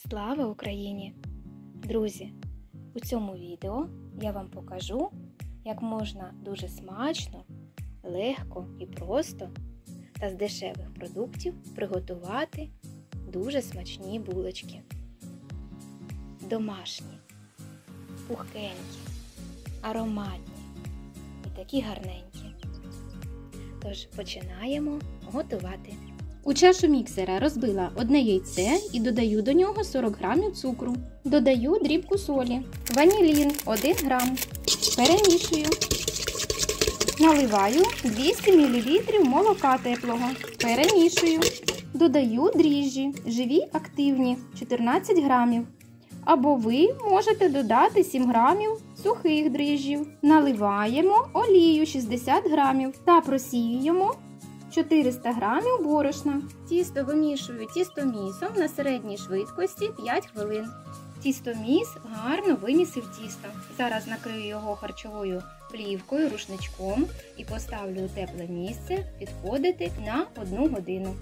Слава Україні! Друзі, у цьому відео я вам покажу, як можна дуже смачно, легко і просто та з дешевих продуктів приготувати дуже смачні булочки. Домашні, пухкенькі, ароматні і такі гарненькі. Тож починаємо готувати. У чашу міксера розбила одне яйце і додаю до нього 40 г цукру. Додаю дрібку солі, ванілін 1 грам. Перемішую. Наливаю 200 мл молока теплого. Перемішую. Додаю дріжджі, живі активні 14 грамів. Або ви можете додати 7 грамів сухих дріжджів. Наливаємо олію 60 грамів та просіюємо 400 грамів борошна. Тісто вимішую тістомісом на середній швидкості 5 хвилин. Тістоміс гарно вимісив тісто. Зараз накрию його харчовою плівкою, рушничком і поставлю у тепле місце підходити на 1 годину.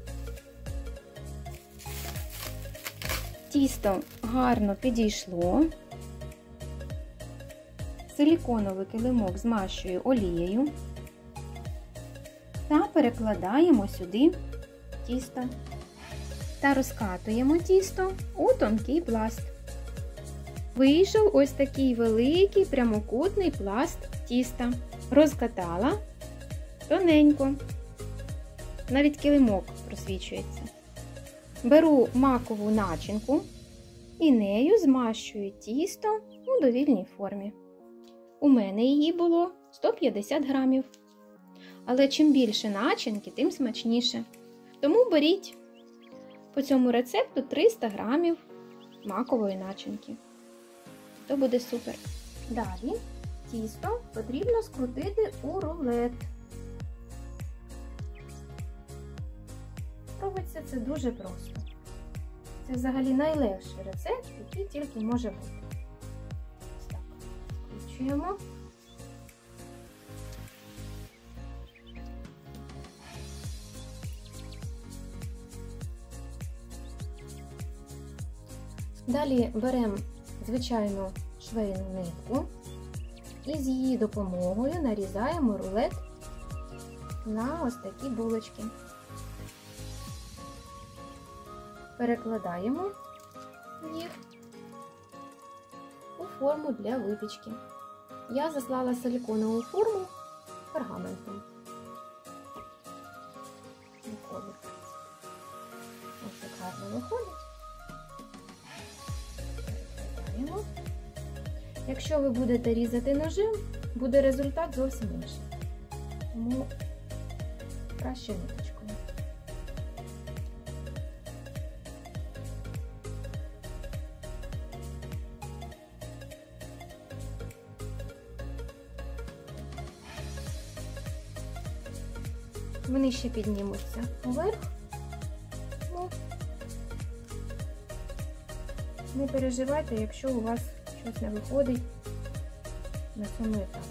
Тісто гарно підійшло. Силіконовий килимок змащую олією. Та перекладаємо сюди тісто та розкатуємо тісто у тонкий пласт. Вийшов ось такий великий прямокутний пласт тіста. Розкатала тоненько, навіть килимок просвічується. Беру макову начинку і нею змащую тісто у довільній формі. У мене її було 150 грамів. Але чим більше начинки, тим смачніше. Тому беріть по цьому рецепту 300 грамів макової начинки. То буде супер. Далі тісто потрібно скрутити у рулет. Робиться це дуже просто. Це взагалі найлегший рецепт, який тільки може бути. Ось так. Скручуємо. Далі беремо звичайну швейну нитку і з її допомогою нарізаємо рулет на ось такі булочки. Перекладаємо їх у форму для випічки. Я заслала силіконову форму пергаментом. Ось так гарно виходить. Якщо ви будете різати ножем, буде результат зовсім інший. Тому краще ниточкою. Вони ще піднімуться вверх. Не переживайте, якщо у вас щось не виходить на цьому етапі.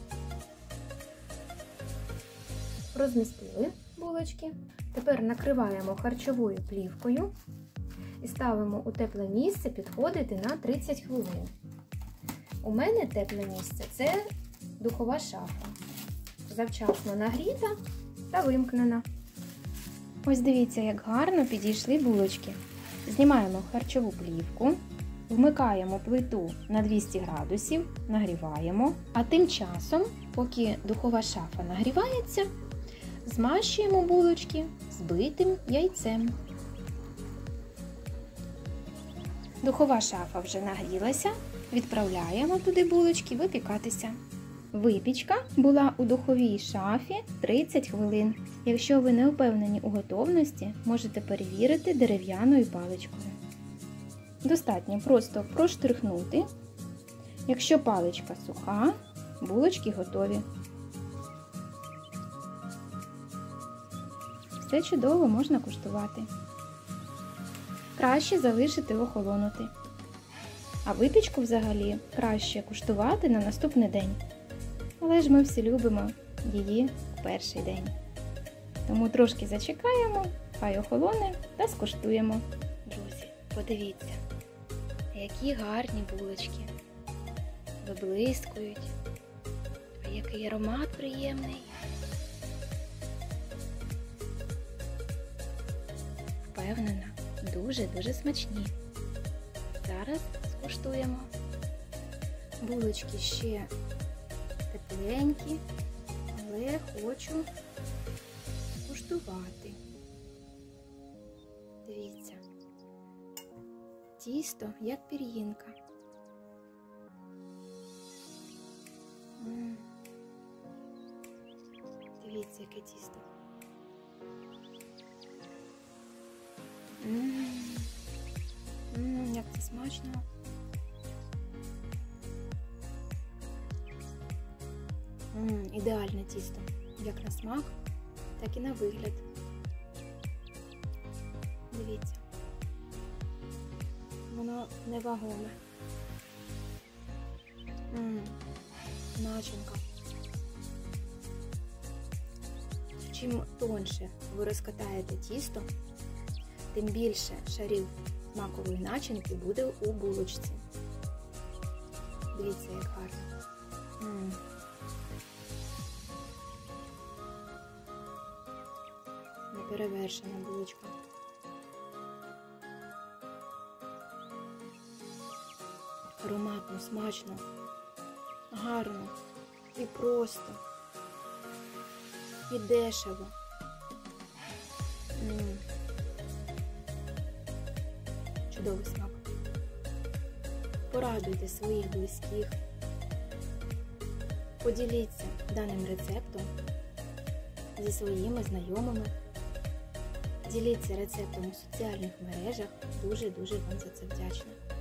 Розмістили булочки. Тепер накриваємо харчовою плівкою і ставимо у тепле місце підходити на 30 хвилин. У мене тепле місце – це духова шафа. Завчасно нагріта та вимкнена. Ось дивіться, як гарно підійшли булочки. Знімаємо харчову плівку, вмикаємо плиту на 200 градусів, нагріваємо, а тим часом, поки духова шафа нагрівається, змащуємо булочки збитим яйцем. Духова шафа вже нагрілася, відправляємо туди булочки випікатися. Випічка була у духовій шафі 30 хвилин. Якщо ви не впевнені у готовності, можете перевірити дерев'яною паличкою. Достатньо просто проштрихнути. Якщо паличка суха, булочки готові. Все чудово, можна куштувати. Краще залишити охолонути. А випічку взагалі краще куштувати на наступний день. Але ж ми всі любимо її в перший день. Тому трошки зачекаємо, хай охолоне та скуштуємо. Друзі, Подивіться, які гарні булочки. Виблискують. А який аромат приємний. Впевнена, дуже-дуже смачні. Зараз скуштуємо. Булочки ще тепленькі, але хочу скуштувати. Дивіться, тісто як пір'їнка. Дивіться, яке тісто. Як це смачно. Ідеальне тісто. Як на смак, так і на вигляд. Дивіться. Воно невагоме. Начинка. Чим тоньше ви розкатаєте тісто, тим більше шарів макової начинки буде у булочці. Дивіться, як гарно. Неперевершена булочка. Ароматно, смачно, гарно і просто, і дешево. Чудовий смак. Порадуйте своїх близьких. Поділіться даним рецептом зі своїми знайомими. Діліться рецептом у соціальних мережах. Дуже-дуже вам за це вдячна.